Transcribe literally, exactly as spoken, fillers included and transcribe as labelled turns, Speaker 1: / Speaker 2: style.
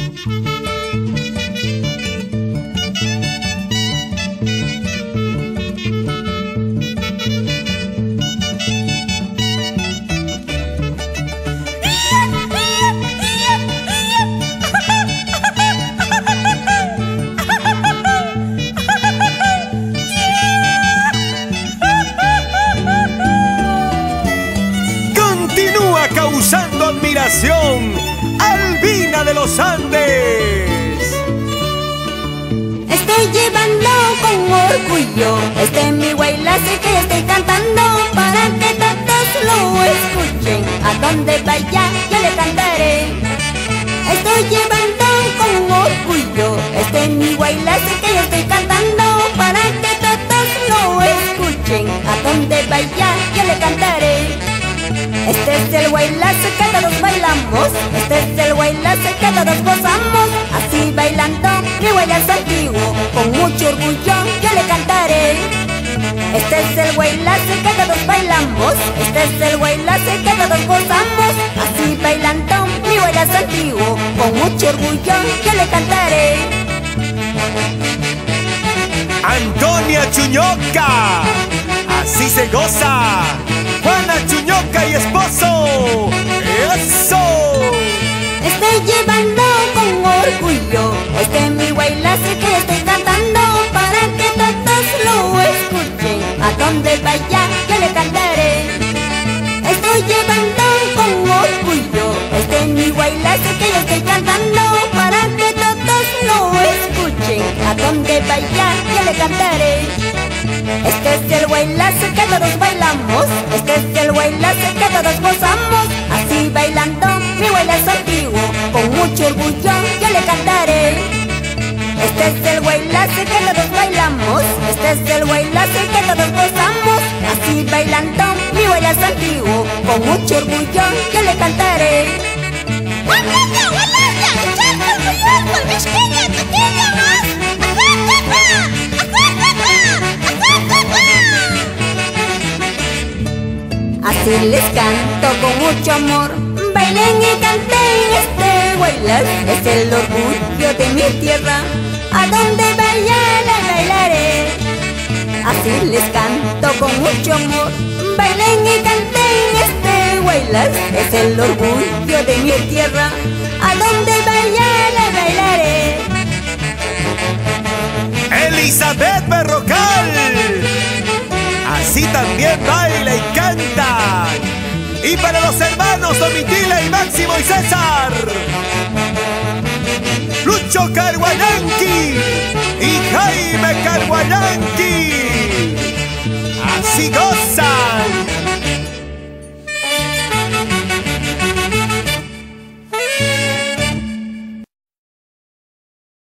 Speaker 1: Causando admiración, Albina de los Andes.
Speaker 2: Estoy llevando con orgullo este mi huaylace que estoy cantando para que todos lo escuchen. A donde vaya yo le cantaré. Estoy llevando con orgullo este mi huaylace que estoy cantando para que todos lo escuchen. A donde vaya yo le cantaré. Este es el huaylace que todos bailamos. Este es el huaylace que todos gozamos. Así bailando mi huaylace antiguo, con mucho orgullo yo le cantaré. Este es el huaylace que todos bailamos. Este es el huaylace que todos gozamos. Así bailando mi huaylace antiguo, con mucho orgullo yo le cantaré.
Speaker 1: Antonia Chuñoca, así se goza. Juana Chuñoca y esposo, ¡eso!
Speaker 2: Estoy llevando con orgullo este mi huaylace que estoy cantando para que todos lo escuchen. A donde vaya yo le cantaré. Estoy llevando con orgullo este mi huaylace que yo estoy cantando para que todos lo escuchen. A donde vaya yo le cantaré. Este es el huaylace que todos bailamos. Este es el huaylace que todos gozamos. Así bailando mi huaylace antiguo, con mucho orgullo yo le cantaré. Este es el huaylace que todos bailamos. Este es el huaylace que todos gozamos. Así bailando mi huaylace antiguo, con mucho orgullo yo le cantaré. Así les canto con mucho amor. Bailen y canten este huaylace, es el orgullo de mi tierra. A donde vaya le bailaré. Así les canto con mucho amor. Bailen y canten este huaylace, es el orgullo de mi tierra. A donde vaya le bailaré.
Speaker 1: Elizabeth Berrocal, así también baila y canta. Y para los hermanos Domitila y Máximo y César, Lucho Carguayanqui y Jaime Carguayanqui, así goza.